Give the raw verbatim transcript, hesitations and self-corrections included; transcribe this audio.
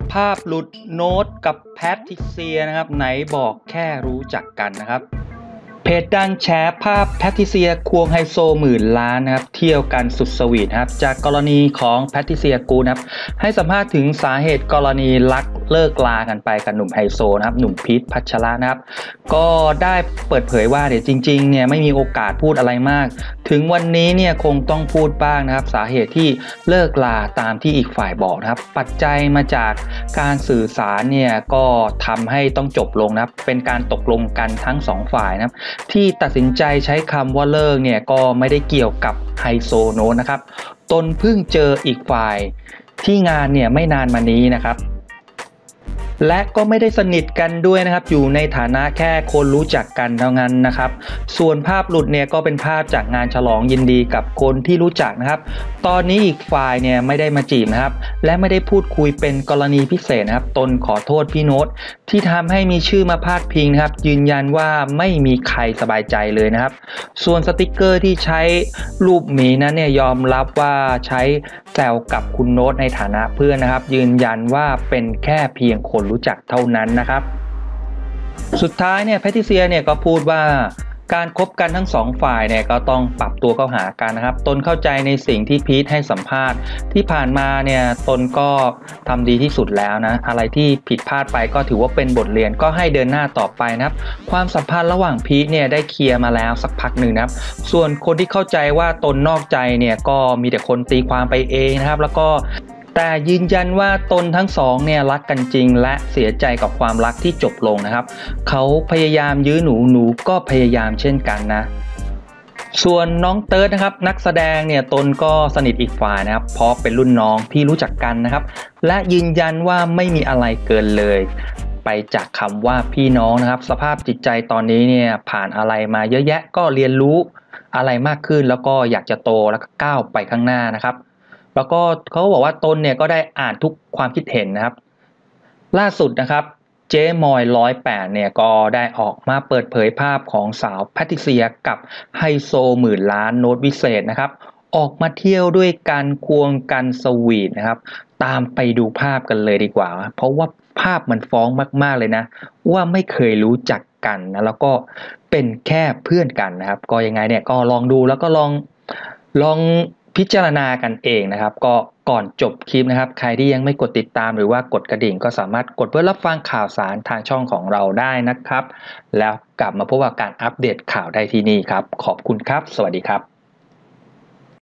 ภาพหลุดโน้ตกับแพทริเซียนะครับไหนบอกแค่รู้จักกันนะครับเพจดังแชร์ภาพแพทริเซียควงไฮโซหมื่นล้านนะครับเที่ยวกันสุดสวีทครับจากกรณีของแพทริเซียกูนะครับให้สัมภาษณ์ถึงสาเหตุกรณีรักเลิกลากันไปกับหนุ่มไฮโซนะครับหนุ่มพีทพัชระนะครับก็ได้เปิดเผยว่าเดี๋ยวจริงๆเนี่ยไม่มีโอกาสพูดอะไรมากถึงวันนี้เนี่ยคงต้องพูดบ้างนะครับสาเหตุที่เลิกลาตามที่อีกฝ่ายบอกนะครับปัจจัยมาจากการสื่อสารเนี่ยก็ทำให้ต้องจบลงนะครับเป็นการตกลงกันทั้งสองฝ่ายนะครับที่ตัดสินใจใช้คำว่าเลิกเนี่ยก็ไม่ได้เกี่ยวกับไฮโซโน้ตนะครับตนเพิ่งเจออีกฝ่ายที่งานเนี่ยไม่นานมานี้นะครับและก็ไม่ได้สนิทกันด้วยนะครับอยู่ในฐานะแค่คนรู้จักกันเท่านั้นนะครับส่วนภาพหลุดเนี่ยก็เป็นภาพจากงานฉลองยินดีกับคนที่รู้จักนะครับตอนนี้อีกฝ่ายเนี่ยไม่ได้มาจีบนะครับและไม่ได้พูดคุยเป็นกรณีพิเศษนะครับตนขอโทษพี่โน้ตที่ทำให้มีชื่อมาพาดพิงนะครับยืนยันว่าไม่มีใครสบายใจเลยนะครับส่วนสติกเกอร์ที่ใช้รูปหมีนั้นเนี่ยยอมรับว่าใช้แซวกับคุณโน้ตในฐานะเพื่อนนะครับยืนยันว่าเป็นแค่เพียงคนรู้จักเท่านั้นนะครับสุดท้ายเนี่ยแพทริเซียเนี่ยก็พูดว่าการคบกันทั้งสองฝ่ายเนี่ยก็ต้องปรับตัวเข้าหากันนะครับตนเข้าใจในสิ่งที่พีทให้สัมภาษณ์ที่ผ่านมาเนี่ยตนก็ทำดีที่สุดแล้วนะอะไรที่ผิดพลาดไปก็ถือว่าเป็นบทเรียนก็ให้เดินหน้าต่อไปนะครับความสัมพันธ์ระหว่างพีทเนี่ยได้เคลียร์มาแล้วสักพักหนึ่งนะครับส่วนคนที่เข้าใจว่าตนนอกใจเนี่ยก็มีแต่คนตีความไปเองนะครับแล้วก็แต่ยืนยันว่าตนทั้งสองเนี่ยรักกันจริงและเสียใจกับความรักที่จบลงนะครับเขาพยายามยื้อหนูหนูก็พยายามเช่นกันนะส่วนน้องเติร์ดนะครับนักแสดงเนี่ยตนก็สนิทอีกฝ่ายนะครับเพราะเป็นรุ่นน้องที่รู้จักกันนะครับและยืนยันว่าไม่มีอะไรเกินเลยไปจากคำว่าพี่น้องนะครับสภาพจิตใจตอนนี้เนี่ยผ่านอะไรมาเยอะแยะก็เรียนรู้อะไรมากขึ้นแล้วก็อยากจะโตแล้วก็ก้าวไปข้างหน้านะครับแล้วก็เขาบอกว่าตนเนี่ยก็ได้อ่านทุกความคิดเห็นนะครับล่าสุดนะครับเจ๊มอยร้อยแปดเนี่ยก็ได้ออกมาเปิดเผยภาพของสาวแพทริเซียกับไฮโซหมื่นล้านโน้ตวิเศษนะครับออกมาเที่ยวด้วยกันควงกันสวีทนะครับตามไปดูภาพกันเลยดีกว่าเพราะว่าภาพมันฟ้องมากๆเลยนะว่าไม่เคยรู้จักกันนะแล้วก็เป็นแค่เพื่อนกันนะครับก็ยังไงเนี่ยก็ลองดูแล้วก็ลองลองพิจารณากันเองนะครับก็ก่อนจบคลิปนะครับใครที่ยังไม่กดติดตามหรือว่ากดกระดิ่งก็สามารถกดเพื่อรับฟังข่าวสารทางช่องของเราได้นะครับแล้วกลับมาพบกับการอัปเดตข่าวได้ที่นี่ครับขอบคุณครับสวัสดีครับ